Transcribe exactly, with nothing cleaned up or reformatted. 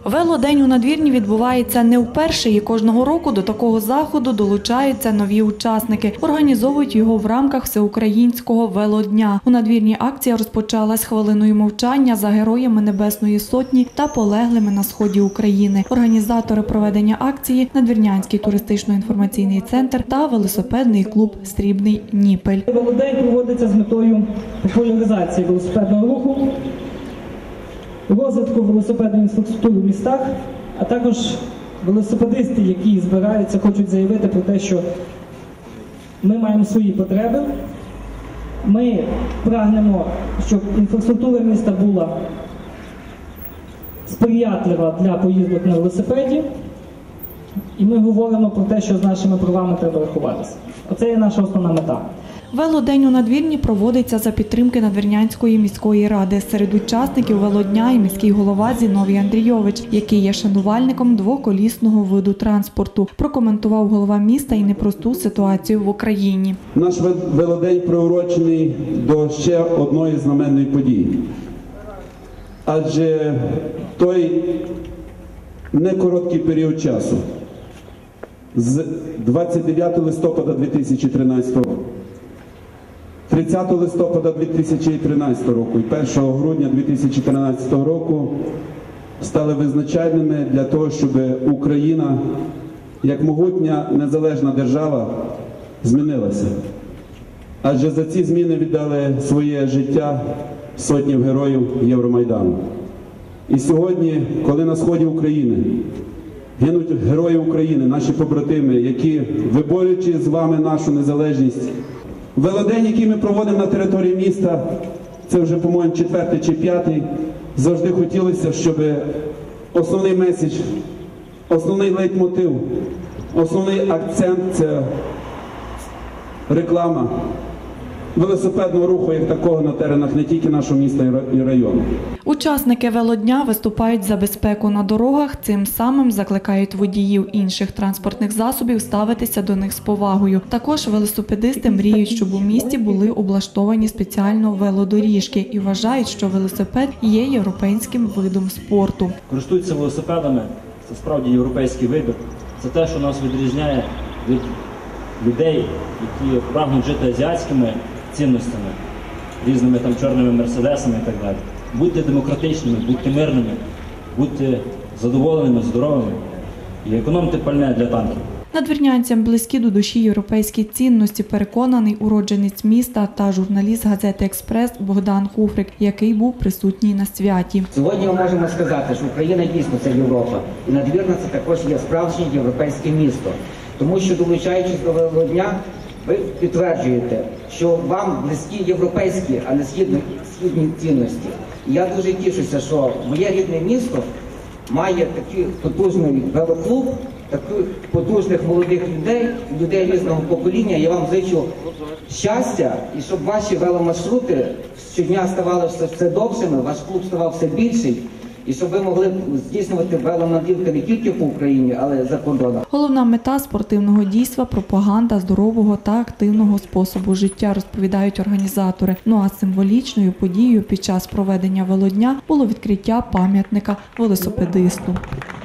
Велодень у Надвірні відбувається не вперше, і кожного року до такого заходу долучаються нові учасники. Організовують його в рамках Всеукраїнського велодня. У Надвірні акція розпочалась хвилиною мовчання за героями Небесної Сотні та полеглими на сході України. Організатори проведення акції – Надвірнянський туристично-інформаційний центр та велосипедний клуб «Срібний Ніпель». Велодень проводиться з метою популяризації велосипедного руху, розвитку велосипедної інфраструктури в містах, а також велосипедисти, які збираються, хочуть заявити про те, що ми маємо свої потреби, ми прагнемо, щоб інфраструктура міста була сприятлива для поїздок на велосипеді, і ми говоримо про те, що з нашими правами треба рахуватися. Оце є наша основна мета. Велодень у Надвірні проводиться за підтримки Надвірнянської міської ради. Серед учасників велодня і міський голова Зіновій Андрійович, який є шанувальником двоколісного виду транспорту. Прокоментував голова міста і непросту ситуацію в Україні. Наш велодень приурочений до ще одної знаменної події. Адже той не короткий період часу з двадцять дев'ятого листопада дві тисячі тринадцятого року, тридцятого листопада дві тисячі тринадцятого року і першого грудня дві тисячі тринадцятого року стали визначальними для того, щоб Україна, як могутня незалежна держава, змінилася. Адже за ці зміни віддали своє життя сотні героїв Євромайдану. І сьогодні, коли на сході України гинуть герої України, наші побратими, які, виборюючи з вами нашу незалежність, велодень, який ми проводимо на території міста, це вже, по-моєму, четвертий чи п'ятий, завжди хотілося, щоб основний меседж, основний лейтмотив, основний акцент – це реклама велосипедного руху як такого на теренах не тільки нашого міста і району. Учасники велодня виступають за безпеку на дорогах, цим самим закликають водіїв інших транспортних засобів ставитися до них з повагою. Також велосипедисти мріють, щоб у місті були облаштовані спеціально велодоріжки і вважають, що велосипед є європейським видом спорту. Користуються велосипедами – це справді європейський вибір. Це те, що нас відрізняє від людей, які прагнуть жити азіатськими цінностями, різними там чорними мерседесами і так далі. Будьте демократичними, будьте мирними, будьте задоволеними, здоровими і економте пальне для танків. Надвірнянцям близькі до душі європейські цінності, переконаний уродженець міста та журналіст газети «Експрес» Богдан Куфрик, який був присутній на святі. Сьогодні ми можемо сказати, що Україна дійсно це Європа. І Надвірна це також є справжнє європейське місто. Тому що, долучаючись до велодня, ви підтверджуєте, що вам близькі європейські, а не східні, східні цінності. І я дуже тішуся, що моє рідне місто має такий потужний велоклуб, таких потужних молодих людей, людей різного покоління. Я вам зичу щастя, і щоб ваші веломаршрути щодня ставали все, все довшими, ваш клуб ставав все більший. І щоб ви могли здійснювати веломандрівки не тільки по Україні, але й за кордоном. Головна мета спортивного дійства – пропаганда здорового та активного способу життя, розповідають організатори. Ну а символічною подією під час проведення велодня було відкриття пам'ятника велосипедисту.